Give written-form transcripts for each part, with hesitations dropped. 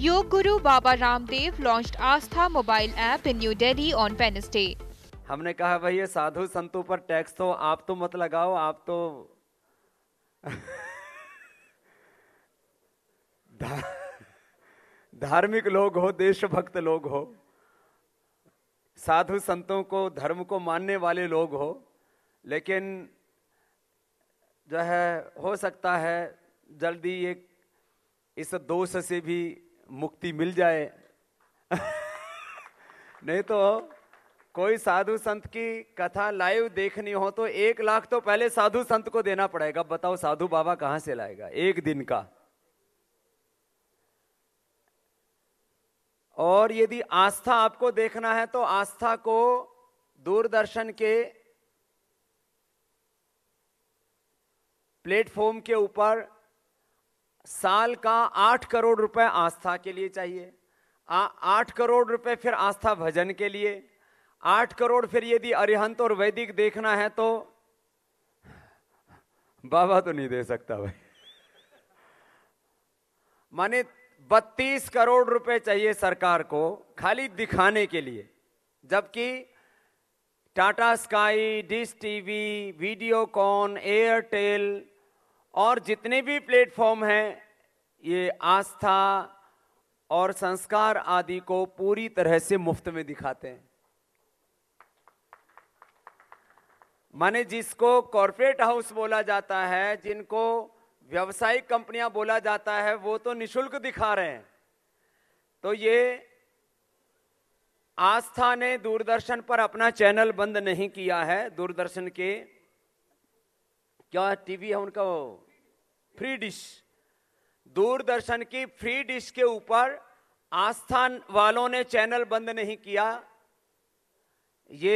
Yoga Guru Baba Ramdev launched Aastha mobile app in New Delhi on Wednesday. हमने कहा भाई ये साधु संतों पर टैक्स तो आप तो मत लगाओ, आप तो धार्मिक लोग हो, देशभक्त लोग हो, साधु संतों को, धर्म को मानने वाले लोग हो, लेकिन जो है हो सकता है जल्दी एक इस दोष से भी मुक्ति मिल जाए। नहीं तो कोई साधु संत की कथा लाइव देखनी हो तो 1 लाख तो पहले साधु संत को देना पड़ेगा। बताओ साधु बाबा कहां से लाएगा एक दिन का। और यदि आस्था आपको देखना है तो आस्था को दूरदर्शन के प्लेटफॉर्म के ऊपर साल का 8 करोड़ रुपए आस्था के लिए चाहिए, 8 करोड़ रुपए फिर आस्था भजन के लिए, 8 करोड़ फिर यदि अरिहंत और वैदिक देखना है तो बाबा तो नहीं दे सकता भाई। माने 32 करोड़ रुपए चाहिए सरकार को खाली दिखाने के लिए, जबकि Tata sky, dish TV, Videocon, Airtel और जितने भी प्लेटफॉर्म हैं ये आस्था और संस्कार आदि को पूरी तरह से मुफ्त में दिखाते हैं। माने जिसको कॉर्पोरेट हाउस बोला जाता है, जिनको व्यावसायिक कंपनियां बोला जाता है, वो तो निशुल्क दिखा रहे हैं। तो ये आस्था ने दूरदर्शन पर अपना चैनल बंद नहीं किया है। दूरदर्शन के क्या टीवी है उनका, वो फ्री डिश, दूरदर्शन की फ्री डिश के ऊपर आस्था वालों ने चैनल बंद नहीं किया। ये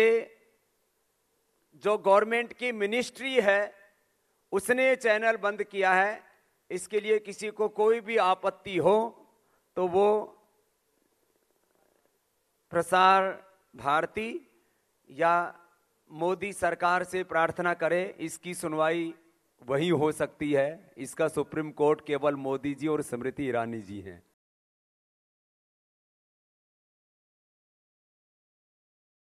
जो गवर्नमेंट की मिनिस्ट्री है उसने चैनल बंद किया है। इसके लिए किसी को कोई भी आपत्ति हो तो वो प्रसार भारती या मोदी सरकार से प्रार्थना करे, इसकी सुनवाई वही हो सकती है। इसका सुप्रीम कोर्ट केवल मोदी जी और स्मृति ईरानी जी हैं।